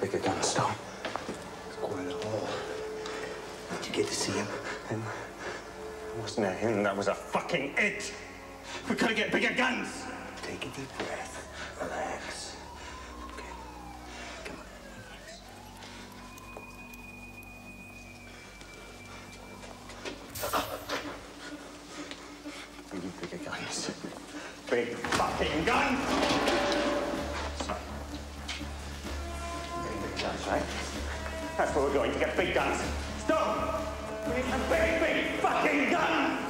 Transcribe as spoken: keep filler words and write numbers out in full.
bigger guns, Tom. It's quite a haul. Did you get to see him? Him? It wasn't a him, that was a fucking it! We've got to get bigger guns! Take a deep breath. Relax. Okay. Come on. We need bigger guns. Big fucking guns! So, getting big guns, right? That's where we're going, to get big guns. Stop! We need some big, big fucking guns!